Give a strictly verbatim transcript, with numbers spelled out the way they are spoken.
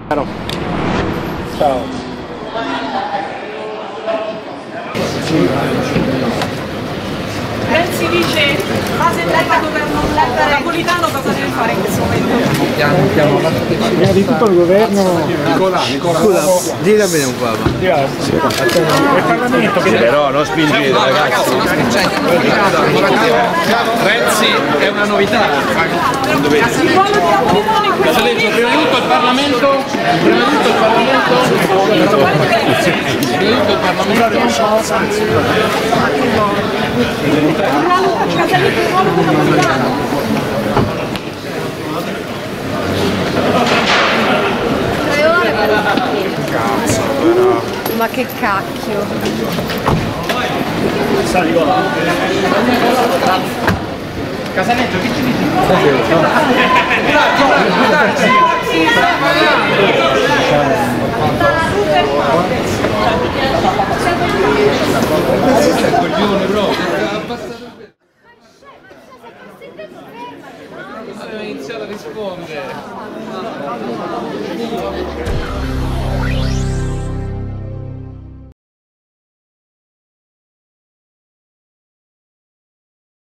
Ciao. Renzi dice base letta governo Napolitano, cosa deve fare in questo momento? Prima di tutto il governo. Nicola, Nicola. Scusa, dica bene un po'. Grazie. Il Parlamento che Però non spingete ragazzi. Renzi è una novità. Il ruolo di Napolitano in questo momento. Prima di tutto il Parlamento, prima di tutto il Parlamento, prima di tutto il Tre ore per cazzo, però. Ma che cacchio. Casanetto, che ci dici? Coglione proprio. Aveva iniziato a rispondere.